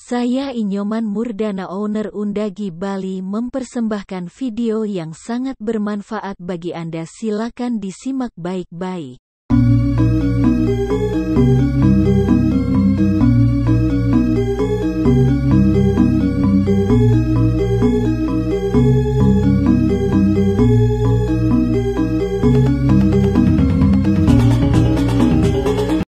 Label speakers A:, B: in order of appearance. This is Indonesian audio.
A: Saya Inyoman Murdana, owner Undagi Bali, mempersembahkan video yang sangat bermanfaat bagi Anda. Silakan disimak baik-baik.